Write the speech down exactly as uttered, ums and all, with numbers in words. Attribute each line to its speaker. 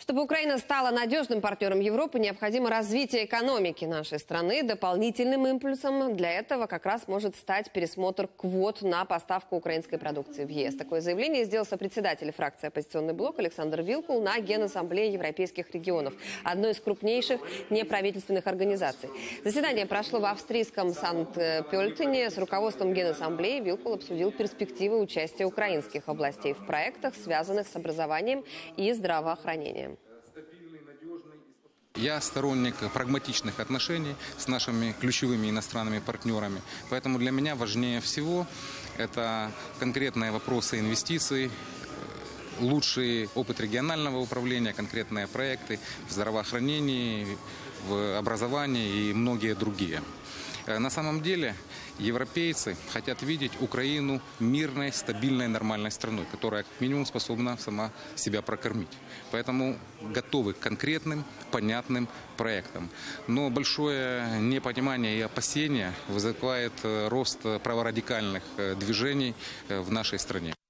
Speaker 1: Чтобы Украина стала надежным партнером Европы, необходимо развитие экономики нашей страны. Дополнительным импульсом для этого как раз может стать пересмотр квот на поставку украинской продукции в ЕС. Такое заявление сделал сопредседатель фракции «Оппозиционный блок» Александр Вилкул на Генассамблее европейских регионов, одной из крупнейших неправительственных организаций. Заседание прошло в австрийском Санкт-Пёльтене. С руководством Генассамблеи Вилкул обсудил перспективы участия украинских областей в проектах, связанных с образованием и здравоохранением.
Speaker 2: Я сторонник прагматичных отношений с нашими ключевыми иностранными партнерами. Поэтому для меня важнее всего это конкретные вопросы инвестиций, лучший опыт регионального управления, конкретные проекты в здравоохранении, в образовании и многие другие. На самом деле европейцы хотят видеть Украину мирной, стабильной, нормальной страной, которая как минимум способна сама себя прокормить. Поэтому готовы к конкретным, понятным проектам. Но большое непонимание и опасения вызывает рост праворадикальных движений в нашей стране.